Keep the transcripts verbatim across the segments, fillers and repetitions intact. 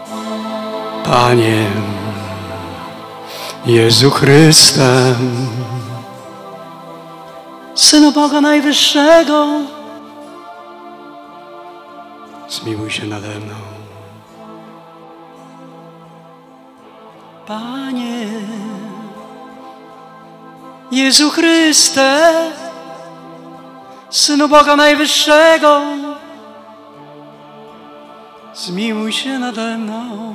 Panie Jezu Chryste, Synu Boga Najwyższego, zmiłuj się nade mną. Panie Jezu Chryste, Synu Boga Najwyższego, zmiłuj się nade mną.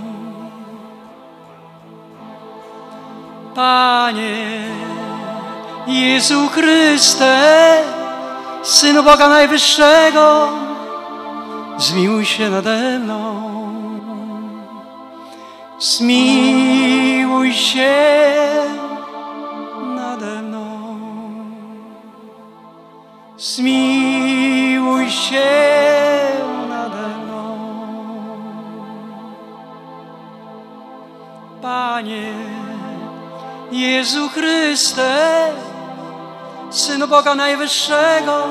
Panie Jezu Chryste, Synu Boga Najwyższego, zmiłuj się nade mną. Zmiłuj się nade mną. Zmiłuj się nade mną. Panie Jezu Chryste, Synu Boga Najwyższego,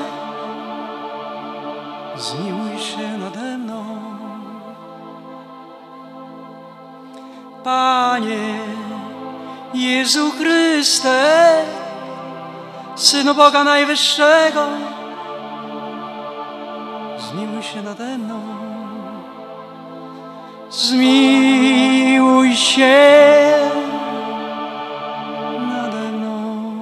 zmiłuj się nade mną. Panie Jezu Chryste, Synu Boga Najwyższego, zmiłuj się nade mną. Zmiłuj się nade mną.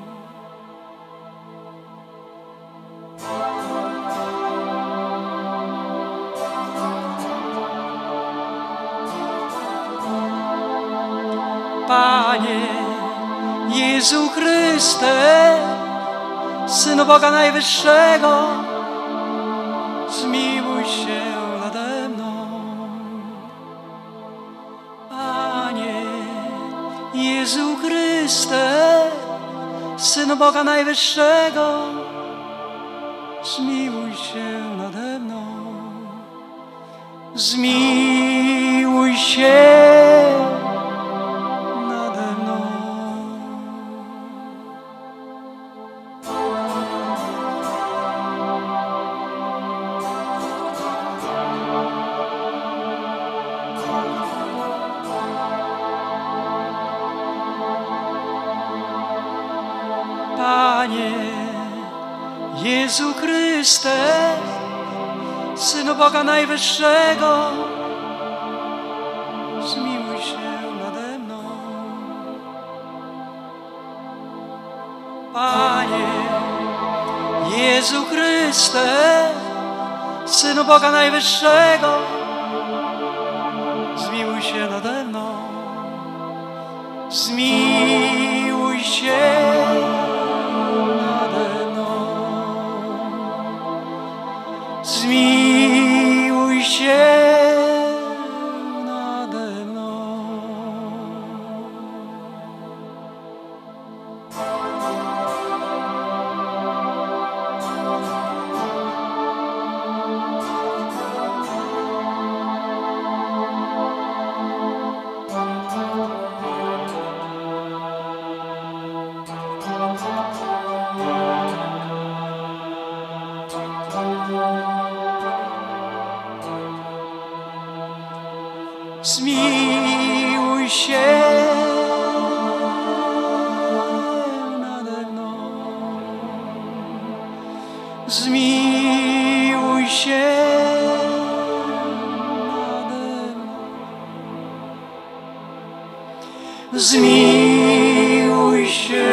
Panie Jezu Chryste, Synu Boga Najwyższego, zmiłuj się nade mną. Panie Jezu Chryste, Synu Boga Najwyższego, zmiłuj się nade mną. Zmiłuj się nade mną. Panie Jezu Chryste, Synu Boga Najwyższego, zmiłuj się nade mną. Panie Jezu Chryste, Synu Boga Najwyższego, zmiłuj się nade mną. Zmiłuj się nade mną. Zmiłuj się nade mną. Zmiłuj się nade mną. Zmiłuj się nade mną. Zmiłuj się